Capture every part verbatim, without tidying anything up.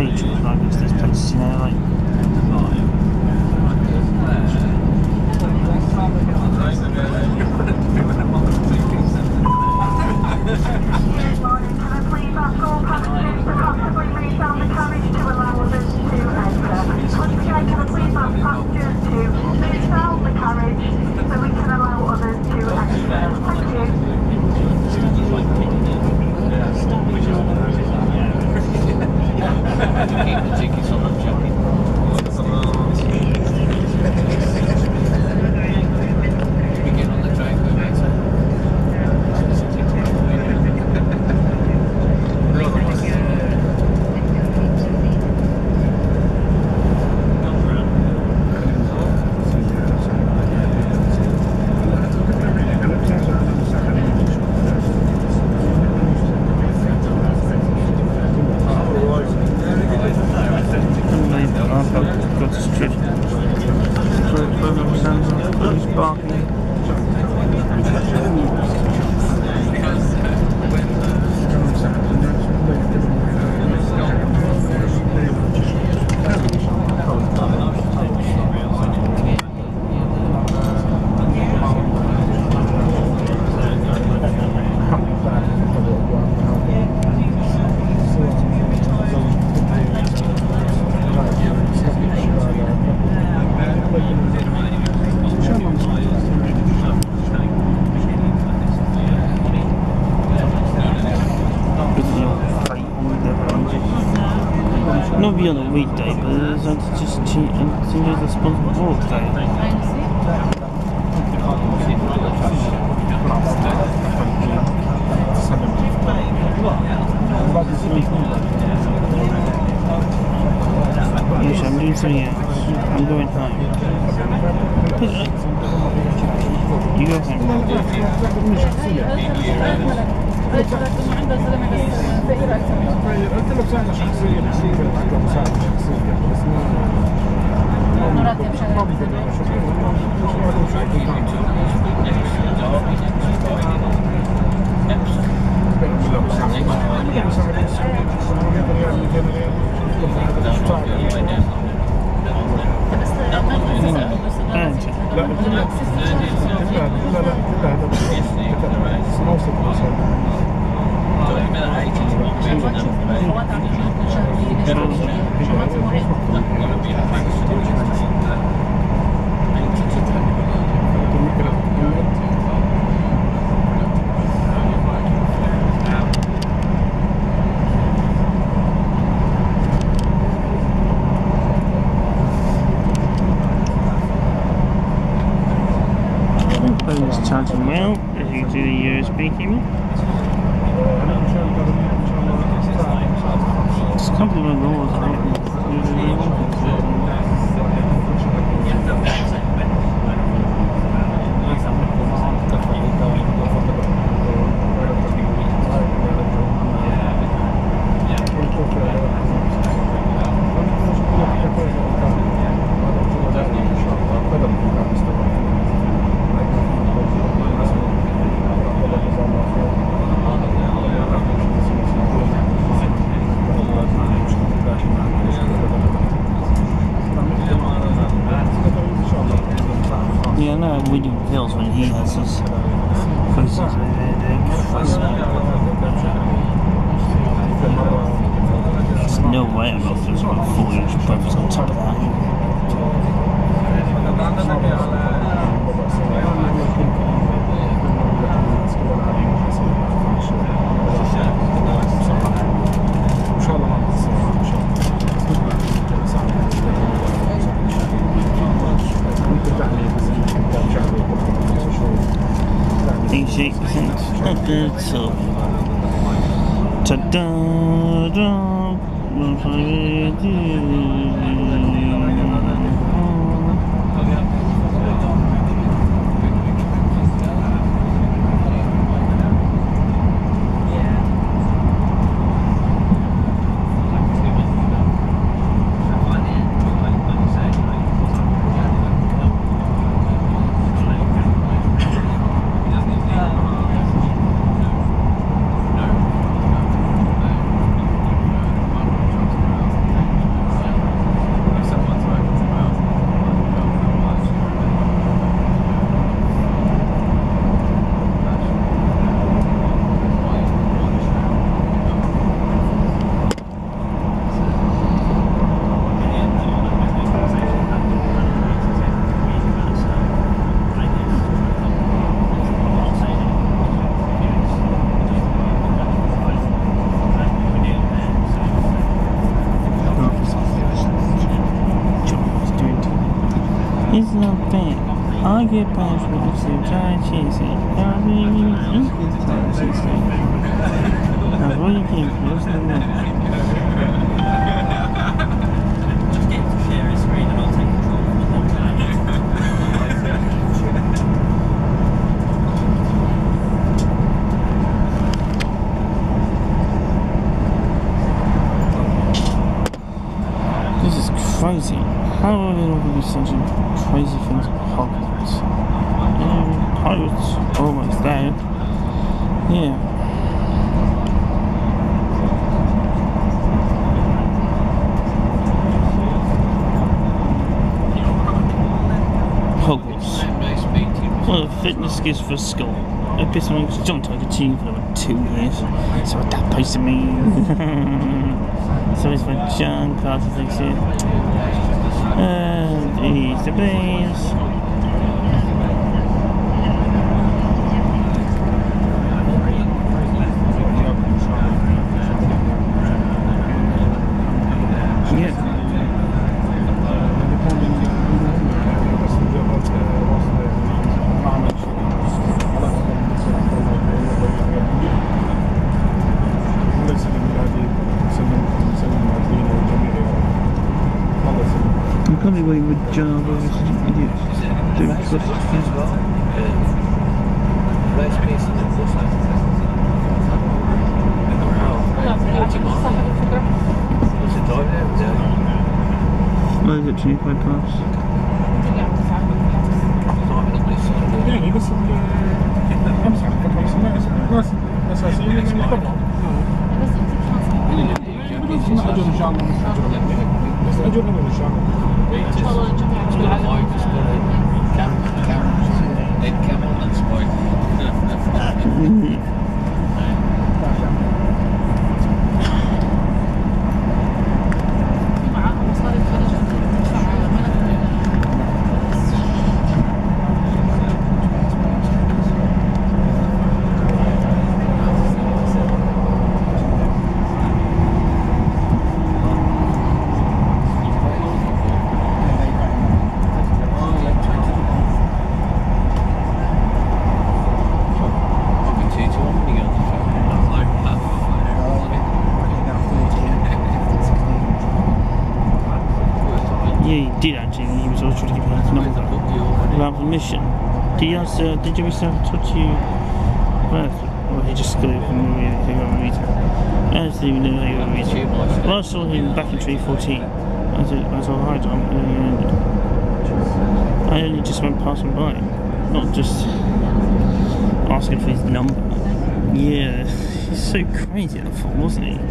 gauge when I go to these places, you know, like. Not be on a weekday, but it's just cheap and it's a responsible walk day. Actually, I'm doing something else. I'm going home. You go home. قلت له مساعدة شخصية بسيطة عنده مساعدة شخصية بس ما مرتب شغال Charging well, as you can see the U S B cable. It's a couple of laws, right? Yeah, no, we do pills when he has his faces. There's no way I'm not just got a four inch brothers on top of that. eighty-eight percent updated, so ta-da, da. It's not bad. I get punishment if you try chasing. I mean, you can try chasing. That's what you came for, isn't it? Just get to share a screen and I'll take control of the whole time. This is crazy. How are they not going to be such crazy things like Hogwarts? Um, Hogwarts, almost there. Yeah. Hogwarts. Well, fitness gives for school. A bit of a John took a tune for about two years. So what that place to me. So it's for John Carter thinks it. And he's the blaze. Yeah. You can't be waiting with Java, those idiots. Don't trust them. Well, is it twenty-five past? Ja, nie, dat is een... I'm sorry, dat was een... Dat is een... Dat is een... Did actually, he was always trying to give me his number without permission. Did you ask, uh, did you receive talk to you first? Or he just got it from the reason? I just didn't even know they were reason. Well, I saw him back in twenty fourteen. I said, I was all, hi John. And I only just went passing by, not just asking for his number. Yeah, he's so crazy, I thought, wasn't he?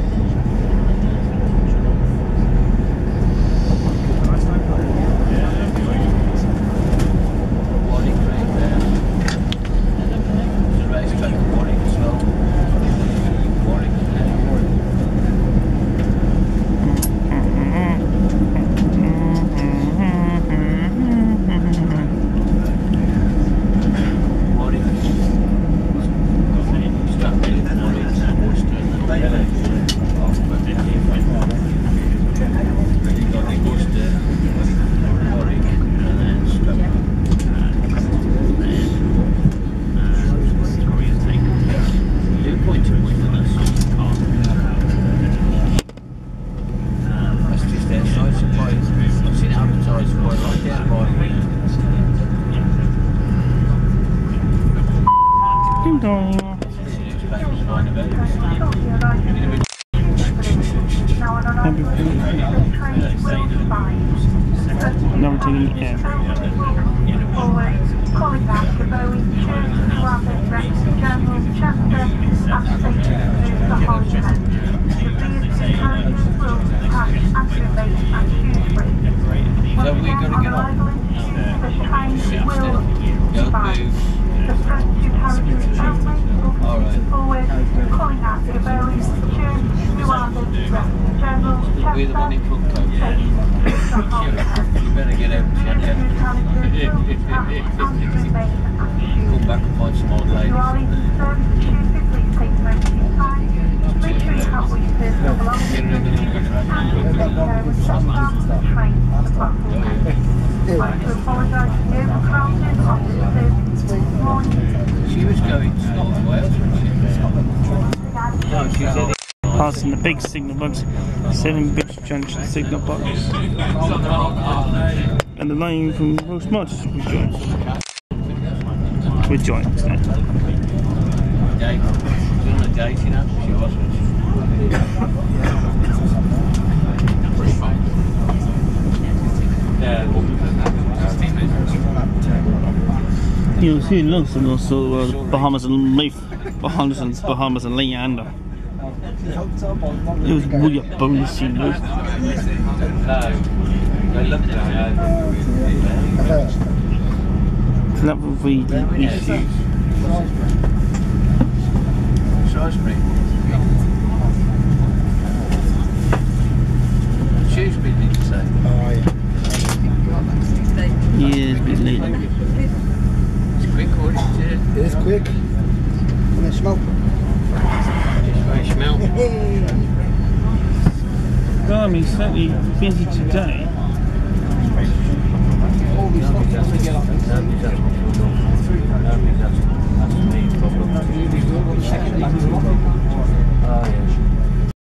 Now we're taking the air. Calling back to Boeing two, Wellington, General Chester, and station to the Holyhead. The Birmingham International will pass Andrew Base and Shrewsbury. So we're going to get on. The train will survive. The front two carriages only will continue forward, calling out to Boeing two, Wellington, General Chester, We're the one in front, coach. station to the Holyhead. You better get out and check it. Come back and find some old ladies. You are in service Tuesday, please take emergency time. Make sure you have all your personal belongings and take care of the train to the platform. to apologise for the overcrowding on the service this morning. She was going to Scotland, Wales, wasn't she? No, she was in Passing the big signal box, seven big junction signal box. And the line from Roast Mod with joints. With joints now. Date. She was on a date, you know? She was, wasn't she? You'll see lots and also uh, Bahamas and Leaf, Bahamas and Bahamas and Leander. It was really a bonus scene, though. No, they looked at her. That would be the issue. Shrewsbury. Shrewsbury, did you say? Oh, yeah. Yeah, it's a bit late. It's quick, or is it? It is quick. And it smells. Just very smell. Well, I mean, certainly busy today. Nobody's that's the main problem. Oh, yeah.